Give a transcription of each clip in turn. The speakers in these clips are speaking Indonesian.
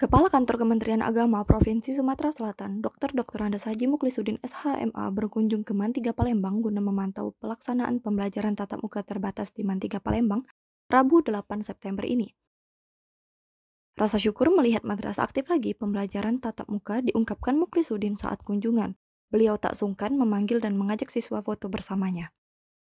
Kepala Kantor Kementerian Agama Provinsi Sumatera Selatan, Dr. Andes Haji Muklisuddin SHMA berkunjung ke Mantiga Palembang guna memantau pelaksanaan pembelajaran tatap muka terbatas di Mantiga Palembang, Rabu 8 September ini. Rasa syukur melihat madrasah aktif lagi pembelajaran tatap muka diungkapkan Muklisuddin saat kunjungan. Beliau tak sungkan memanggil dan mengajak siswa foto bersamanya.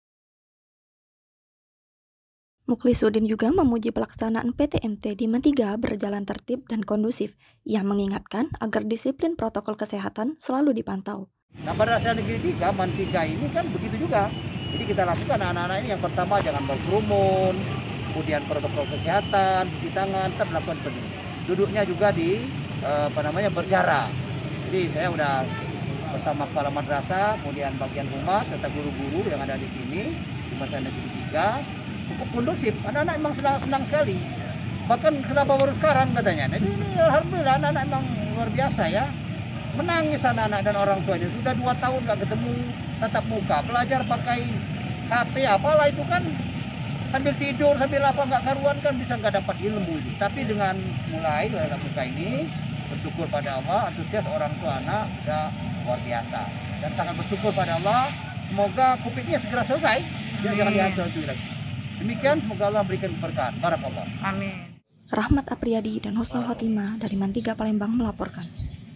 Muklisuddin juga memuji pelaksanaan PTMT di Mantiga berjalan tertib dan kondusif. Ia mengingatkan agar disiplin protokol kesehatan selalu dipantau. Nah, Madrasah Negeri 3, Mantiga ini kan begitu juga. Jadi kita lakukan anak-anak ini yang pertama jangan berkerumun, kemudian protokol kesehatan, cuci tangan, tetap melakukan penduduk. Duduknya juga di berjarak. Jadi saya udah bersama kepala madrasah, kemudian bagian humas serta guru-guru yang ada di sini di Madrasah Negeri 3 cukup kondusif. Anak-anak memang senang sekali. Bahkan kenapa baru sekarang katanya. Jadi ini alhamdulillah anak-anak memang luar biasa ya. Menangis anak-anak dan orang tua ini sudah 2 tahun nggak ketemu tatap muka, belajar pakai HP apalah itu kan sambil tidur sambil apa nggak karuan kan bisa nggak dapat ilmu itu. Tapi dengan mulai tatap muka ini bersyukur pada Allah, antusias orang tua anak sudah luar biasa dan sangat bersyukur pada Allah. Semoga COVID-nya segera selesai, jangan dihantui lagi. Demikian, semoga Allah berikan keberkahan. Barakallah. Amin. Rahmat Apriyadi dan Husnul Khotimah dari Mantiga Palembang melaporkan.